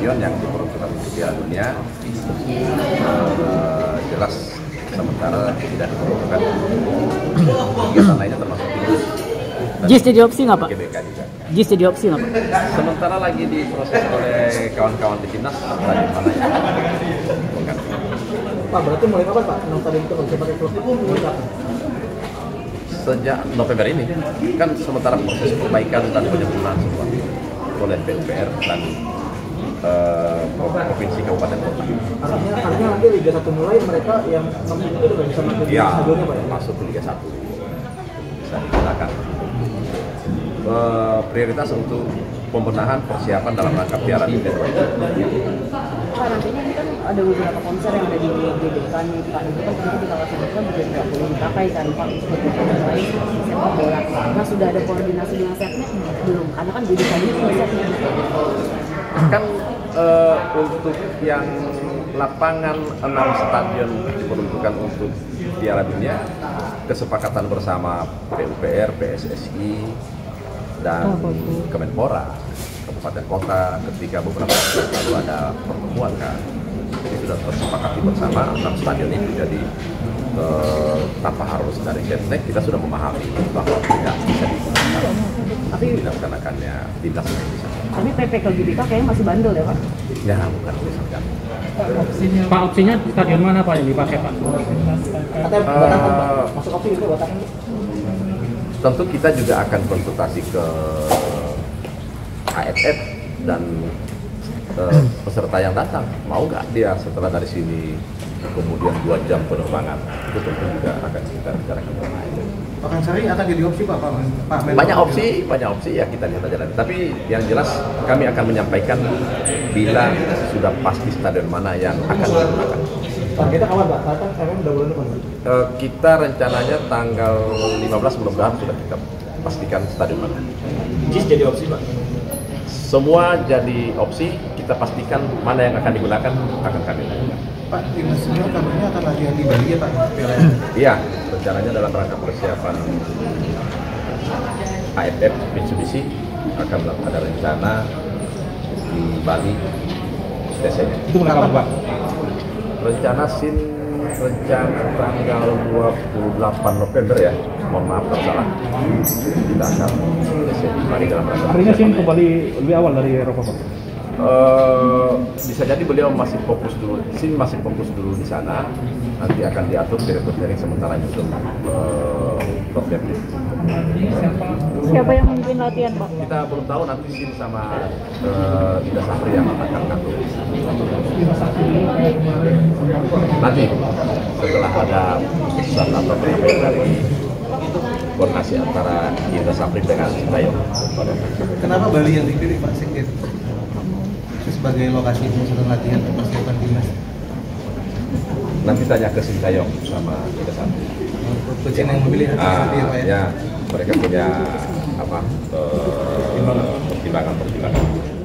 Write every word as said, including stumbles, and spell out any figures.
stadion yang diperuntukkan untuk Piala Dunia uh, jelas sementara tidak diperuntukkan. Kegiatan lainnya termasuk timnas. J I S jadi opsi nggak Pak? G B K juga. J I S jadi opsi nggak Pak? Sementara lagi diproses oleh kawan-kawan di timnas stadion mana yang mengganti. Pak, berarti mulai kapan Pak? Menang tadi itu bisa pakai klub itu mulai kapan? Sejak November ini kan sementara proses perbaikan dan penyempurnaan semua oleh P U P R dan uh, provinsi kabupaten kota. Artinya, artinya nanti Liga satu mulai mereka yang enam tim itu udah bisa masuk Ya, stadionnya Pak ya? masuk ke Liga satu bisa digunakan. Uh, prioritas untuk pembenahan persiapan dalam rangka Piala Dunia. Pak, nantinya ini kan ada beberapa konser yang ada di G B K nih Pak, itu kan tentu di kawasan itu kan juga tidak boleh dipakai kan Pak untuk kegiatan lain sepak bola. Nah, sudah ada koordinasi dengan setnek belum? Karena kan G B K ini punya setnek. Kan uh, untuk yang lapangan enam stadion diperuntukkan untuk Piala Dunia, kesepakatan bersama P U P R, P S S I, dan Kemenpora, kabupaten kota, ketika beberapa waktu lalu ada pertemuan kan, jadi sudah tersepakati bersama enam stadion itu. Jadi eh, tanpa harus dari setnek kita sudah memahami bahwa tidak bisa digunakan, tapi dilaksanakannya timnas Indonesia. Tapi P P K G B K kayaknya masih bandel ya Pak? Ya bukan urusan kami. Pak, opsinya stadion mana Pak yang dipakai Pak? Katanya Batam Pak, masuk opsi itu Batam. Tentu kita juga akan konsultasi ke A F F dan uh, peserta yang datang, mau nggak dia setelah dari sini kemudian dua jam penerbangan, itu tentu juga akan kita bicarakan. Pak Ansari akan jadi opsi Pak? Pak, Pak banyak opsi, banyak opsi ya kita lihat aja nanti. Tapi yang jelas kami akan menyampaikan bila sudah pasti stadion mana yang akan digunakan. Pak, kita kawan Pak, datang M M udah bulan depan. Uh, kita rencananya tanggal lima belas mudah-mudahan sudah kita pastikan stadion mana. J I S jadi opsi Pak? Semua jadi opsi, kita pastikan mana yang akan digunakan akan kami lakukan. Pak, timnas senior kabarnya akan latihan di Bali ya Pak? Iya, rencananya dalam rangka persiapan A F F Mitsubishi akan ada rencana di Bali Desember. Itu mulai kapan Pak? Rencana SIN rencana tanggal dua puluh delapan November ya, mohon maaf kalau salah. Kita akan di Bali dalam rangka. Artinya SIN kembali lebih awal dari Eropa Pak? Uh, bisa jadi beliau masih fokus dulu, SIN masih fokus dulu di sana. Nanti akan diatur direktur teknik sementara nyusun uh, programnya. Siapa yang memimpin latihan Pak? Kita belum tahu, nanti SIN sama uh, Ida Sapri yang akan ngatur. Nanti setelah ada keputusan atau penyampaian dari koordinasi antara Ida Sapri dengan Sintayong. Kenapa Bali yang dipilih Pak Sekjen sebagai lokasi pemusatan latihan persiapan timnas? Nanti tanya ke Sintayong sama Ida Sapri. Coach yang memilih Ah, nanti ya Pak ya? ya, mereka punya apa? Uh, pertimbangan-pertimbangan.